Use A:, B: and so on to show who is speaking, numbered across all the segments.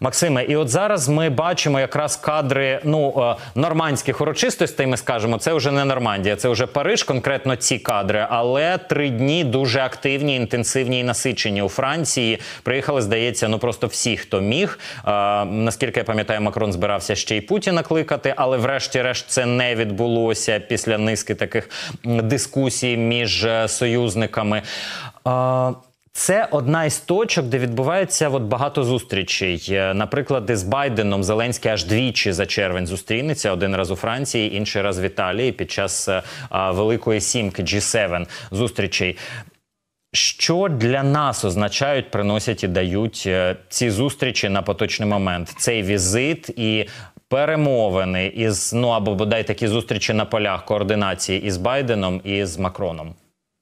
A: Максиме, і от зараз ми бачимо якраз кадри нормандських урочистостей, ми скажемо, це вже не Нормандія, це вже Париж, конкретно ці кадри, але 3 дні дуже активні, інтенсивні і насичені у Франції. Приїхали, здається, просто всі, хто міг. Наскільки я пам'ятаю, Макрон збирався ще й Путіна кликати, але врешті-решт це не відбулося після низки таких дискусій між союзниками. Це одна із точок, де відбувається багато зустрічей. Наприклад, із Байденом Зеленський аж двічі за червень зустрінеться. Один раз у Франції, інший раз в Італії під час Великої Сімки, G7 зустрічей. Що для нас означають, приносять і дають ці зустрічі на поточний момент? Цей візит і перемовини із, або бодай такі зустрічі на полях координації із Байденом і з Макроном?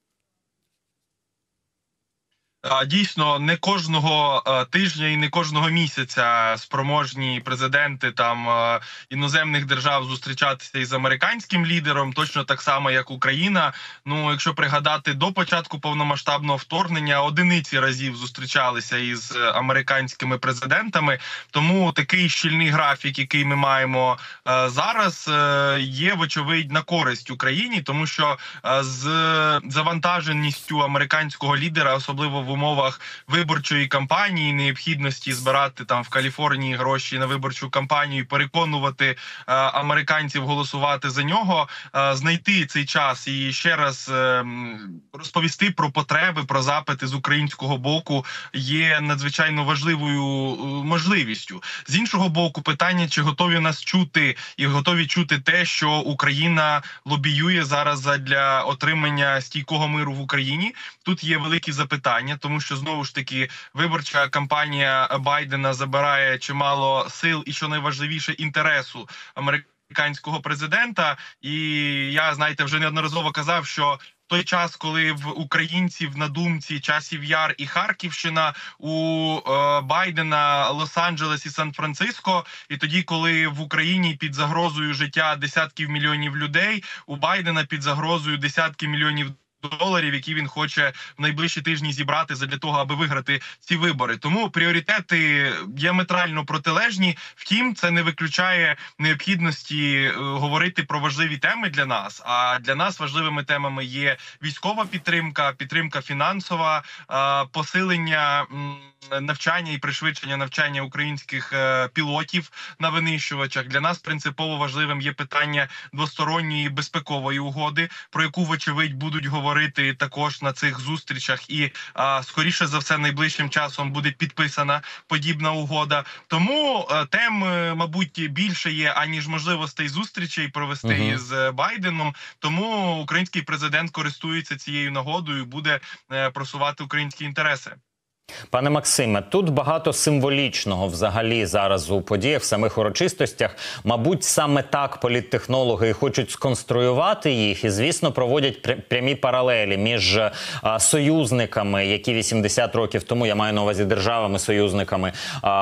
B: Дійсно, не кожного тижня і не кожного місяця спроможні президенти іноземних держав зустрічатися із американським лідером, точно так само, як Україна. Якщо пригадати, до початку повномасштабного вторгнення одиниці разів зустрічалися із американськими президентами. Тому такий щільний графік, який ми маємо зараз, є, вочевидь, на користь Україні, тому що з завантаженістю американського лідера, особливо в умовах виборчої кампанії, необхідності збирати в Каліфорнії гроші на виборчу кампанію, переконувати американців голосувати за нього, знайти цей час і ще раз розповісти про потреби, про запити з українського боку є надзвичайно важливою можливістю. З іншого боку, питання, чи готові нас чути і готові чути те, що Україна лобіює зараз для отримання стійкого миру в Україні. Тут є великі запитання, тому що, знову ж таки, виборча кампанія Байдена забирає чимало сил і, що найважливіше, інтересу американського президента. І я, вже неодноразово казав, що той час, коли в українців на думці Часів Яр і Харківщина, у Байдена Лос-Анджелес і Сан-Франциско, і тоді, коли в Україні під загрозою життя десятків мільйонів людей, у Байдена під загрозою десятки мільйонів доларів, які він хоче в найближчі тижні зібрати для того, аби виграти ці вибори. Тому пріоритети діаметрально протилежні. Втім, це не виключає необхідності говорити про важливі теми для нас. А для нас важливими темами є військова підтримка, підтримка фінансова, посилення навчання і пришвидшення навчання українських пілотів на винищувачах. Для нас принципово важливим є питання двосторонньої безпекової угоди, про яку, вочевидь, будуть говорити також на цих зустрічах, і скоріше за все найближчим часом буде підписана подібна угода. Тому тем, мабуть, більше є, аніж можливостей зустрічей провести із Байденом. Тому український президент користується цією нагодою і буде просувати українські інтереси.
A: Пане Максиме, тут багато символічного взагалі зараз у подіях, в самих урочистостях. Мабуть, саме так політтехнологи і хочуть сконструювати їх і, звісно, проводять прямі паралелі між союзниками, які 80 років тому, я маю на увазі державами-союзниками,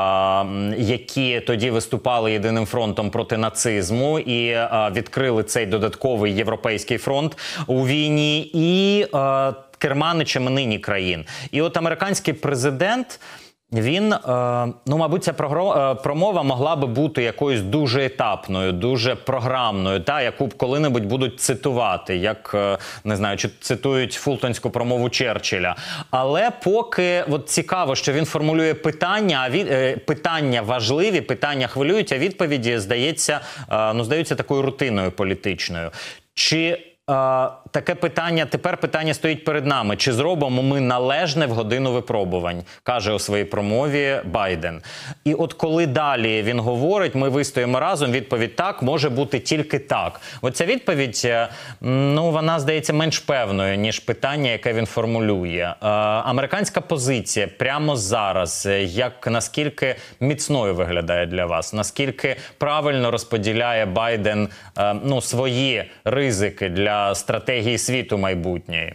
A: які тоді виступали єдиним фронтом проти нацизму і відкрили цей додатковий європейський фронт у війні, і керманичами нині країн. І от американський президент, він, мабуть, ця промова могла би бути якоюсь дуже етапною, дуже програмною, яку б коли-небудь будуть цитувати, як, не знаю, чи цитують фултонську промову Черчилля. Але поки цікаво, що він формулює питання, питання важливі, питання хвилюють, а відповіді здаються такою рутиною політичною. Чи таке питання, тепер питання стоїть перед нами. Чи зробимо ми належне в годину випробувань, каже у своїй промові Байден. І от коли далі він говорить, ми вистоїмо разом, відповідь так, може бути тільки так. Оця відповідь, вона здається менш певною, ніж питання, яке він формулює. Американська позиція прямо зараз, наскільки міцною виглядає для вас? Наскільки правильно розподіляє Байден свої ризики для стратегії світу майбутньої?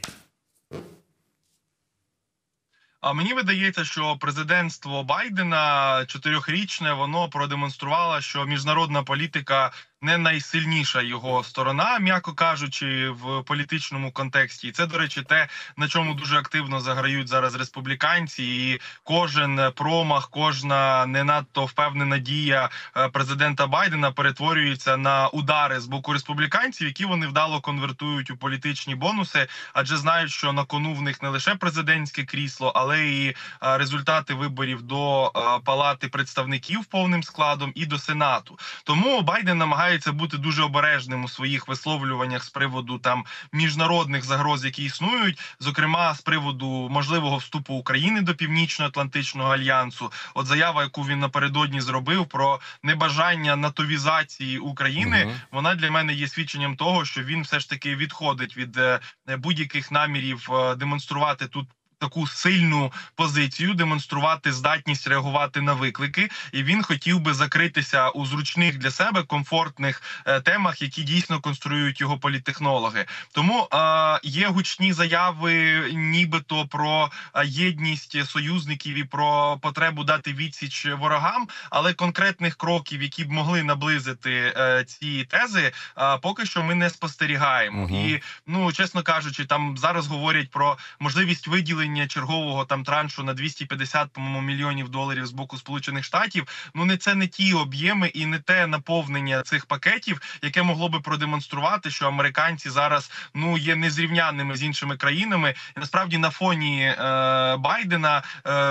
B: А мені видається, що президентство Байдена 4-річне, воно продемонструвало, що міжнародна політика не найсильніша його сторона, м'яко кажучи, в політичному контексті. І це, до речі, те, на чому дуже активно заграють зараз республіканці. І кожен промах, кожна не надто впевнена дія президента Байдена перетворюється на удари з боку республіканців, які вони вдало конвертують у політичні бонуси, адже знають, що на кону в них не лише президентське крісло, але і результати виборів до Палати представників повним складом і до Сенату. Тому Байден намагається бути дуже обережним у своїх висловлюваннях з приводу там міжнародних загроз, які існують, зокрема з приводу можливого вступу України до Північно-Атлантичного альянсу. От заява, яку він напередодні зробив про небажання натовізації України, вона для мене є свідченням того, що він все ж таки відходить від будь-яких намірів демонструвати тут таку сильну позицію, демонструвати здатність реагувати на виклики, і він хотів би закритися у зручних для себе комфортних темах, які дійсно конструюють його політтехнологи. Тому є гучні заяви нібито про єдність союзників і про потребу дати відсіч ворогам, але конкретних кроків, які б могли наблизити ці тези, поки що ми не спостерігаємо. І, чесно кажучи, там зараз говорять про можливість виділення чергового там траншу на 250, по-моєму, мільйонів доларів з боку Сполучених Штатів. Це не ті об'єми і не те наповнення цих пакетів, яке могло би продемонструвати, що американці зараз є незрівнянними з іншими країнами. І насправді на фоні Байдена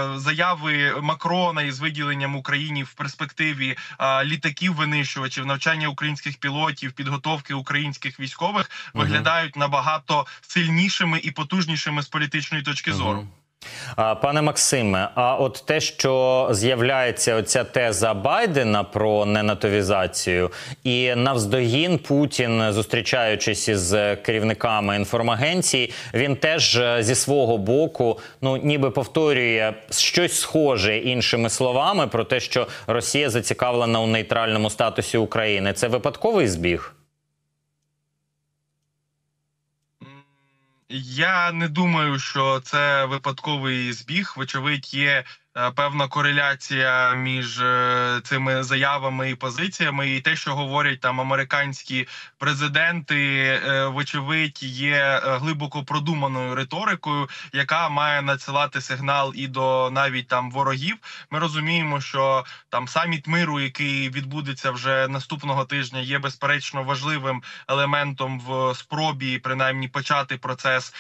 B: заяви Макрона із виділенням Україні в перспективі літаків-винищувачів, навчання українських пілотів, підготовки українських військових виглядають набагато сильнішими і потужнішими з політичної точки зору.
A: Пане Максиме, а от те, що з'являється оця теза Байдена про ненатовізацію, і навздогін Путін, зустрічаючись із керівниками інформагенцій, він теж зі свого боку, ніби повторює щось схоже іншими словами про те, що Росія зацікавлена у нейтральному статусі України. Це випадковий збіг?
B: Я не думаю, що це випадковий збіг. Вочевидь, є певна кореляція між цими заявами і позиціями, і те, що говорять там американські президенти, вочевидь, є глибоко продуманою риторикою, яка має надсилати сигнал і до навіть там ворогів. Ми розуміємо, що там саміт миру, який відбудеться вже наступного тижня, є безперечно важливим елементом в спробі, принаймні, почати процес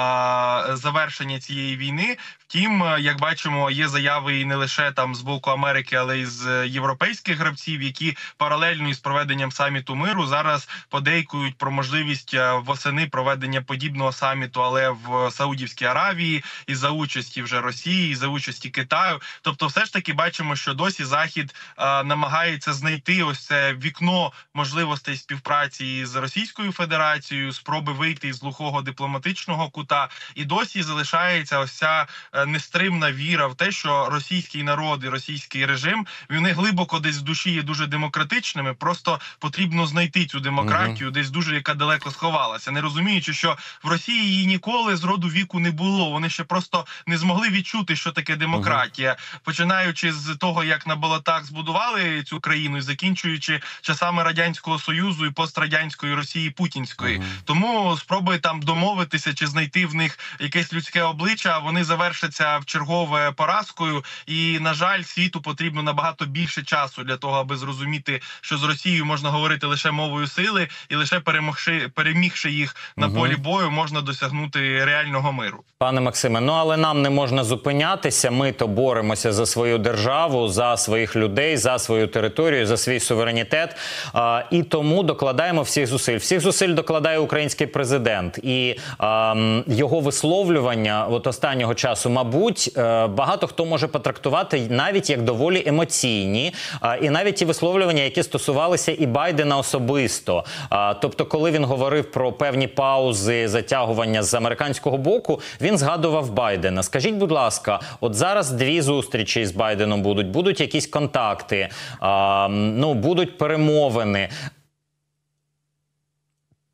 B: завершення цієї війни. Втім, як бачимо, є заяви і не лише там з боку Америки, але й з європейських гравців, які паралельно із проведенням саміту миру зараз подейкують про можливість восени проведення подібного саміту, але в Саудівській Аравії, і за участі вже Росії, і за участі Китаю. Тобто все ж таки бачимо, що досі Захід намагається знайти ось це вікно можливостей співпраці з Російською Федерацією, спроби вийти із глухого дипломатичного кута, і досі залишається ось ця нестримна віра в те, що російський народ і російський режим, вони глибоко десь в душі є дуже демократичними, просто потрібно знайти цю демократію десь дуже, яка далеко сховалася, не розуміючи, що в Росії її ніколи з роду віку не було, вони ще просто не змогли відчути, що таке демократія, починаючи з того, як на болотах збудували цю країну, і закінчуючи часами Радянського Союзу і пострадянської Росії путінської. Тому спроби там домовитися чи знайти в них якесь людське обличчя, вони завершаться в чергове поразкою, і, на жаль, світу потрібно набагато більше часу для того, аби зрозуміти, що з Росією можна говорити лише мовою сили, і лише перемігши їх на полі бою, можна досягнути реального миру.
A: Пане Максиме, але нам не можна зупинятися, ми то боремося за свою державу, за своїх людей, за свою територію, за свій суверенітет, і тому докладаємо всіх зусиль. Всіх зусиль докладає український президент, і його висловлювання от останнього часу, мабуть, багато хто може потрактувати навіть як доволі емоційні, і навіть ті висловлювання, які стосувалися і Байдена особисто. Тобто, коли він говорив про певні паузи, затягування з американського боку, він згадував Байдена. Скажіть, будь ласка, от зараз 2 зустрічі з Байденом будуть якісь контакти, будуть перемовини.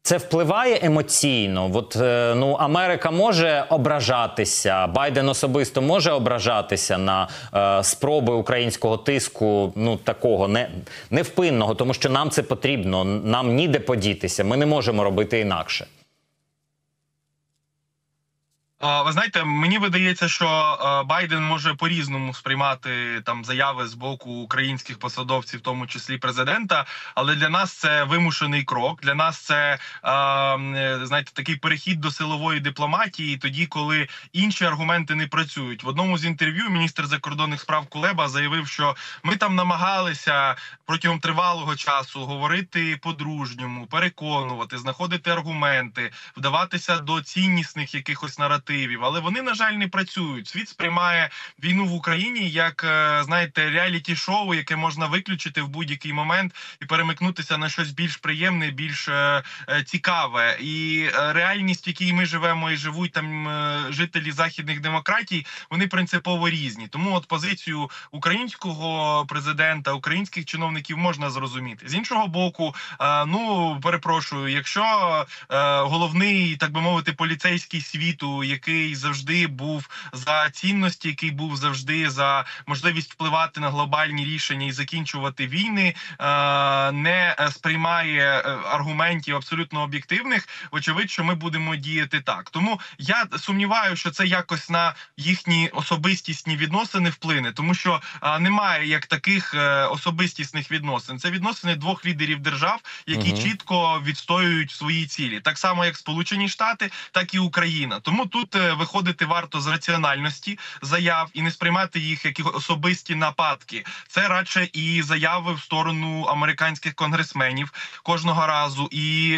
A: Це впливає емоційно? От, ну, Америка може ображатися, Байден особисто може ображатися на спроби українського тиску, ну, такого невпинного, тому що нам це потрібно, нам ніде подітися, ми не можемо робити інакше.
B: Ви знаєте, мені видається, що Байден може по-різному сприймати там заяви з боку українських посадовців, в тому числі президента. Але для нас це вимушений крок. Для нас це знаєте, такий перехід до силової дипломатії. Тоді, коли інші аргументи не працюють. В одному з інтерв'ю міністр закордонних справ Кулеба заявив, що ми там намагалися протягом тривалого часу говорити по-дружньому, переконувати, знаходити аргументи, вдаватися до ціннісних якихось наративів. Але вони, на жаль, не працюють. Світ сприймає війну в Україні як, знаєте, реаліті-шоу, яке можна виключити в будь-який момент і перемикнутися на щось більш приємне, більш цікаве. І реальність, в якій ми живемо і живуть там жителі західних демократій, вони принципово різні. Тому от позицію українського президента, українських чиновників можна зрозуміти. З іншого боку, ну, перепрошую, якщо головний, так би мовити, поліцейський світу, який завжди був за цінності, який був завжди за можливість впливати на глобальні рішення і закінчувати війни, не сприймає аргументів абсолютно об'єктивних, очевидь, що ми будемо діяти так. Тому я сумніваюся, що це якось на їхні особистісні відносини вплине, тому що немає як таких особистісних відносин. Це відносини двох лідерів держав, які чітко відстоюють свої цілі. Так само, як Сполучені Штати, так і Україна. Тому тут виходити варто з раціональності заяв і не сприймати їх як особисті нападки. Це радше і заяви в сторону американських конгресменів кожного разу, і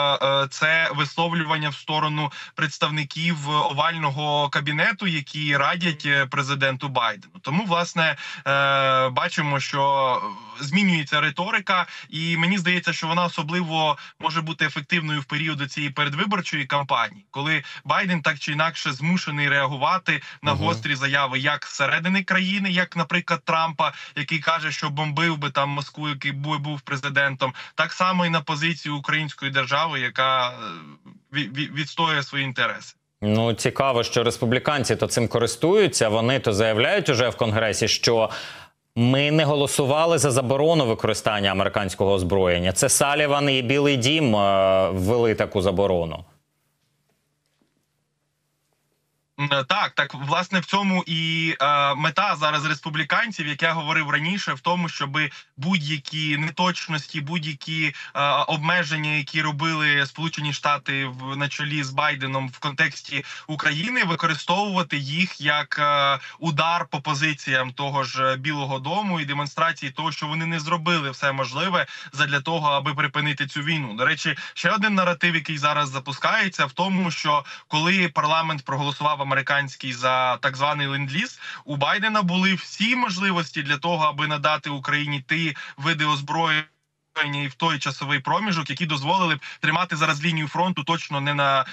B: це висловлювання в сторону представників овального кабінету, які радять президенту Байдену. Тому, власне, бачимо, що змінюється риторика, і мені здається, що вона особливо може бути ефективною в період цієї передвиборчої кампанії, коли Байден так чи інакше змушений реагувати на гострі заяви як зсередини країни, як, наприклад, Трампа, який каже, що бомбив би там Москву, який був президентом, так само і на позицію української держави, яка відстоює свої інтереси.
A: Ну, цікаво, що республіканці то цим користуються, вони то заявляють уже в Конгресі, що ми не голосували за заборону використання американського озброєння. Це Саліван і Білий дім ввели таку заборону.
B: Так, власне, в цьому і мета зараз республіканців, як я говорив раніше, в тому, щоб будь-які неточності, будь-які обмеження, які робили Сполучені Штати на чолі з Байденом в контексті України, використовувати їх як удар по позиціям того ж Білого дому і демонстрації того, що вони не зробили все можливе задля того, аби припинити цю війну. До речі, ще один наратив, який зараз запускається, в тому, що коли парламент проголосував американський за так званий ленд-ліз, у Байдена були всі можливості для того, аби надати Україні ті види озброєння і в той часовий проміжок, які дозволили б тримати зараз лінію фронту точно не на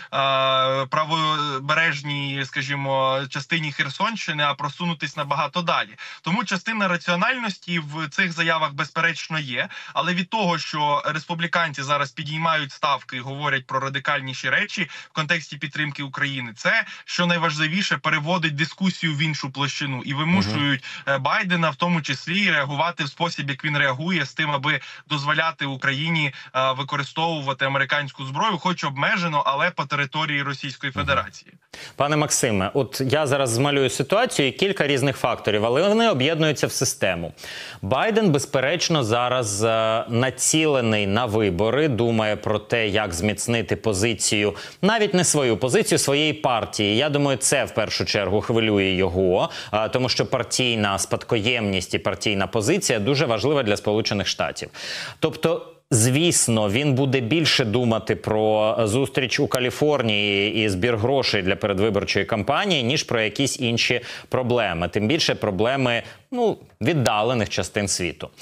B: правобережній, скажімо, частині Херсонщини, а просунутись набагато далі. Тому частина раціональності в цих заявах безперечно є, але від того, що республіканці зараз підіймають ставки і говорять про радикальніші речі в контексті підтримки України, це, що найважливіше, переводить дискусію в іншу площину і вимушують Байдена в тому числі реагувати в спосіб, як він реагує, з тим, аби дозволяти Україні використовувати американську зброю, хоч обмежено, але по території Російської Федерації.
A: Пане Максиме, от я зараз змалюю ситуацію і кілька різних факторів, але вони об'єднуються в систему. Байден, безперечно, зараз націлений на вибори, думає про те, як зміцнити позицію, навіть не свою позицію, своєї партії. Я думаю, це в першу чергу хвилює його, тому що партійна спадкоємність і партійна позиція дуже важлива для Сполучених Штатів. Тобто, звісно, він буде більше думати про зустріч у Каліфорнії і збір грошей для передвиборчої кампанії, ніж про якісь інші проблеми. Тим більше проблеми, ну, віддалених частин світу.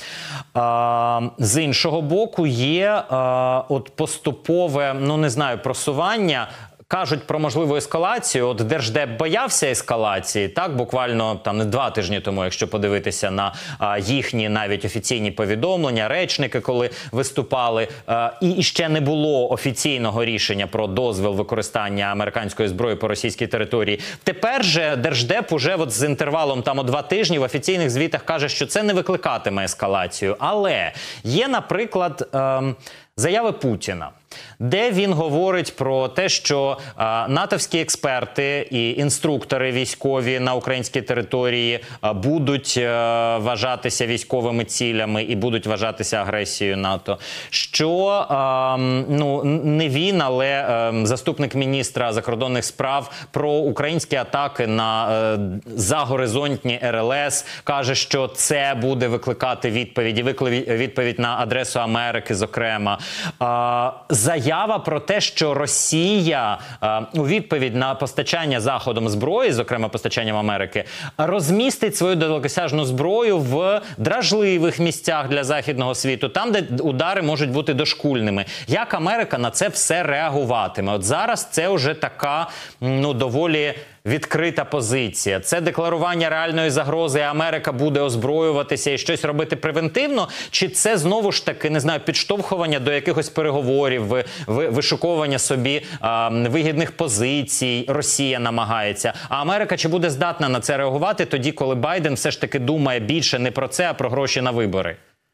A: З іншого боку, є от поступове, ну, не знаю, просування кажуть про можливу ескалацію. От Держдеп боявся ескалації, так, буквально там 2 тижні тому, якщо подивитися на їхні навіть офіційні повідомлення, речники, коли виступали, і ще не було офіційного рішення про дозвіл використання американської зброї по російській території. Тепер же Держдеп уже от з інтервалом там 2 тижні в офіційних звітах каже, що це не викликатиме ескалацію. Але є, наприклад, заяви Путіна, де він говорить про те, що натовські експерти і інструктори військові на українській території будуть вважатися військовими цілями і будуть вважатися агресією НАТО. Що ну, не він, але заступник міністра закордонних справ про українські атаки на загоризонтні РЛС каже, що це буде викликати відповідь на адресу Америки, зокрема. Заява про те, що Росія у відповідь на постачання Заходом зброї, зокрема постачанням Америки, розмістить свою далекосяжну зброю в дражливих місцях для західного світу, там, де удари можуть бути дошкульними. Як Америка на це все реагуватиме? От зараз це вже така, ну, доволі відкрита позиція. Це декларування реальної загрози, і Америка буде озброюватися і щось робити превентивно? Чи це знову ж таки, не знаю, підштовхування до якихось переговорів, вишуковування собі вигідних позицій Росія намагається? А Америка чи буде здатна на це реагувати тоді, коли Байден все ж таки думає більше не про це, а про гроші на вибори?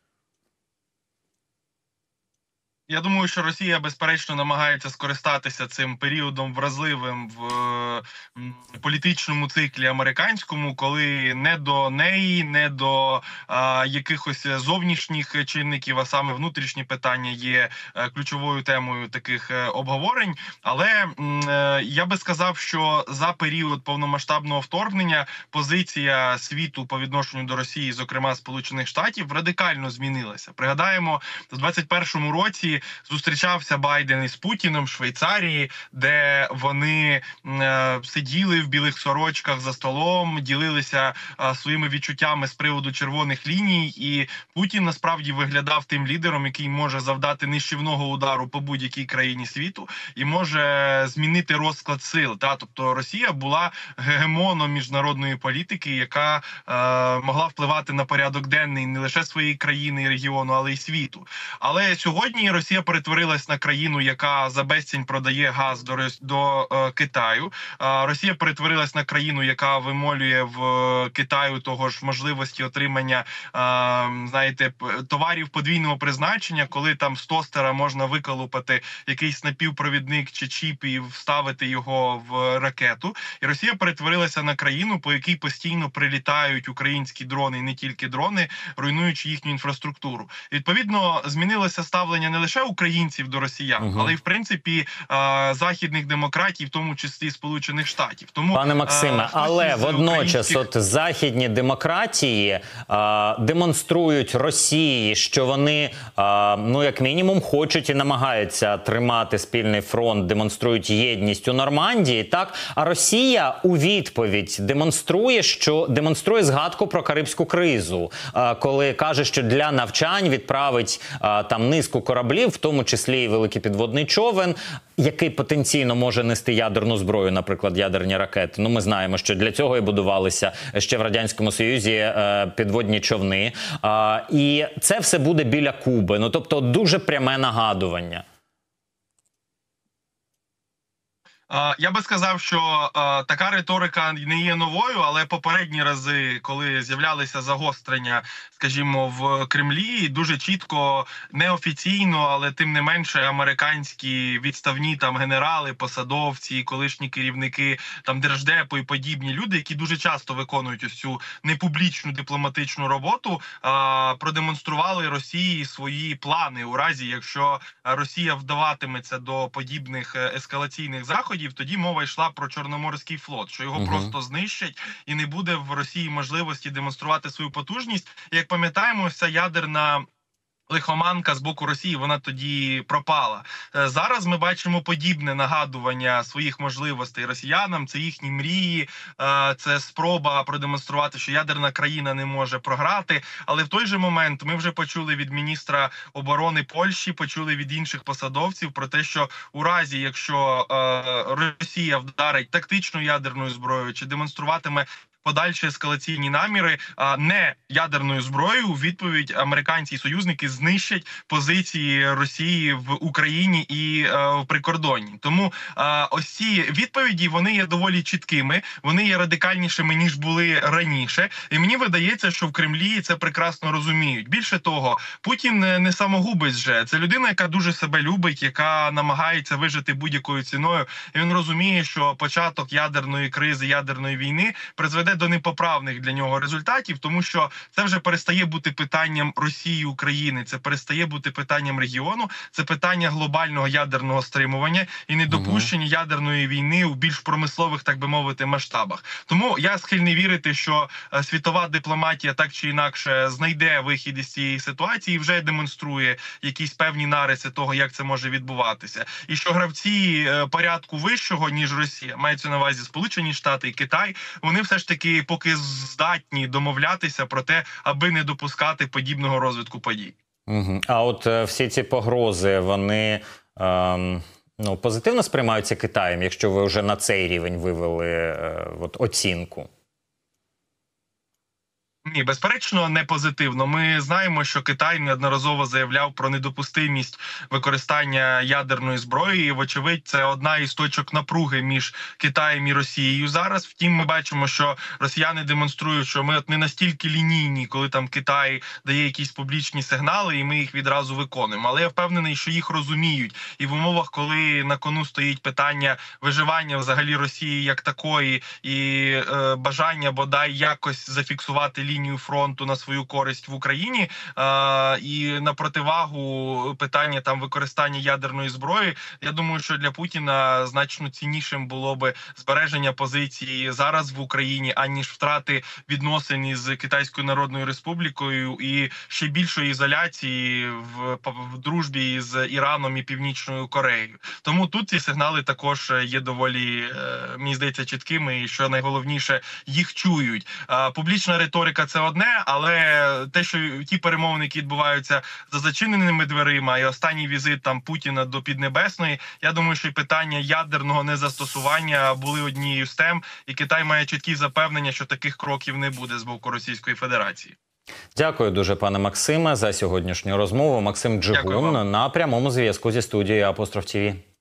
B: Я думаю, що Росія, безперечно, намагається скористатися цим періодом вразливим в політичному циклі американському, коли не до неї, не до якихось зовнішніх чинників, а саме внутрішні питання є ключовою темою таких обговорень. Але я би сказав, що за період повномасштабного вторгнення позиція світу по відношенню до Росії, зокрема Сполучених Штатів, радикально змінилася. Пригадаємо, в 2021 році зустрічався Байден із Путіним в Швейцарії, де вони сиділи в білих сорочках за столом, ділилися своїми відчуттями з приводу червоних ліній, і Путін насправді виглядав тим лідером, який може завдати нищівного удару по будь-якій країні світу і може змінити розклад сил. Тобто Росія була гегемоном міжнародної політики, яка могла впливати на порядок денний не лише своєї країни і регіону, але й світу. Але сьогодні Росія перетворилась на країну, яка за безцінь продає газ до Китаю. Росія перетворилась на країну, яка вимолює в Китаю того ж можливості отримання, знаєте, товарів подвійного призначення, коли там з тостера можна виколупати якийсь напівпровідник чи чіп і вставити його в ракету. І Росія перетворилася на країну, по якій постійно прилітають українські дрони, і не тільки дрони, руйнуючи їхню інфраструктуру. І, відповідно, змінилося ставлення не лише українців до росіян, але й, в принципі, західних демократій, в тому числі Сполучених Штатів. Тому,
A: пане Максиме, але водночас от західні демократії демонструють Росії, що вони, ну, як мінімум, хочуть і намагаються тримати спільний фронт, демонструють єдність у Нормандії, так? А Росія у відповідь демонструє згадку про Карибську кризу, коли каже, що для навчань відправить там низку кораблів, в тому числі і великий підводний човен, який потенційно може нести ядерну зброю, наприклад, ядерні ракети. Ну, ми знаємо, що для цього і будувалися ще в Радянському Союзі підводні човни. І це все буде біля Куби. Ну, тобто, дуже пряме нагадування.
B: Я би сказав, що така риторика не є новою, але попередні рази, коли з'являлися загострення, скажімо, в Кремлі, дуже чітко, неофіційно, але тим не менше американські відставні там генерали, посадовці, колишні керівники там Держдепу і подібні люди, які дуже часто виконують ось цю непублічну дипломатичну роботу, продемонстрували Росії свої плани у разі, якщо Росія вдаватиметься до подібних ескалаційних заходів, тоді мова йшла про Чорноморський флот, що його просто знищать і не буде в Росії можливості демонструвати свою потужність. І, як пам'ятаємо, ця ядерна лихоманка з боку Росії, вона тоді пропала. Зараз ми бачимо подібне нагадування своїх можливостей росіянам. Це їхні мрії, це спроба продемонструвати, що ядерна країна не може програти. Але в той же момент ми вже почули від міністра оборони Польщі, почули від інших посадовців про те, що у разі, якщо Росія вдарить тактичною ядерною зброєю чи демонструватиме подальші ескалаційні наміри, не ядерною зброєю, у відповідь американці і союзники знищать позиції Росії в Україні і в прикордонні. Тому ось ці відповіді, вони є доволі чіткими, вони є радикальнішими, ніж були раніше. І мені видається, що в Кремлі це прекрасно розуміють. Більше того, Путін не самогубець вже. Це людина, яка дуже себе любить, яка намагається вижити будь-якою ціною. І він розуміє, що початок ядерної кризи, ядерної війни призведе до непоправних для нього результатів, тому що це вже перестає бути питанням Росії, України, це перестає бути питанням регіону, це питання глобального ядерного стримування і недопущення ядерної війни у більш промислових, так би мовити, масштабах. Тому я схильний вірити, що світова дипломатія так чи інакше знайде вихід із цієї ситуації і вже демонструє якісь певні нариси того, як це може відбуватися. І що гравці порядку вищого, ніж Росія, мається на увазі Сполучені Штати і Китай, вони все ж таки поки здатні домовлятися про те, аби не допускати подібного розвитку подій.
A: А от всі ці погрози, вони позитивно сприймаються Китаєм, якщо ви вже на цей рівень вивели оцінку?
B: Ні, безперечно, не позитивно. Ми знаємо, що Китай неодноразово заявляв про недопустимість використання ядерної зброї. І, вочевидь, це одна із точок напруги між Китаєм і Росією зараз. Втім, ми бачимо, що росіяни демонструють, що ми не настільки лінійні, коли там Китай дає якісь публічні сигнали, і ми їх відразу виконуємо. Але я впевнений, що їх розуміють. І в умовах, коли на кону стоїть питання виживання взагалі Росії як такої, і бажання бодай якось зафіксувати лінію фронту на свою користь в Україні, і на противагу питання там використання ядерної зброї, я думаю, що для Путіна значно ціннішим було би збереження позиції зараз в Україні, аніж втрати відносин із Китайською Народною Республікою і ще більшої ізоляції в дружбі з Іраном і Північною Кореєю. Тому тут ці сигнали також є доволі, мені здається, чіткими, і що найголовніше, їх чують. Публічна риторика – це одне, але те, що ті перемовини, які відбуваються за зачиненими дверима, і останній візит там Путіна до Піднебесної, я думаю, що і питання ядерного незастосування були однією з тем, і Китай має чіткі запевнення, що таких кроків не буде з боку Російської Федерації.
A: Дякую дуже, пане Максиме, за сьогоднішню розмову. Максим Джигун на прямому зв'язку зі студією Апостроф ТВ.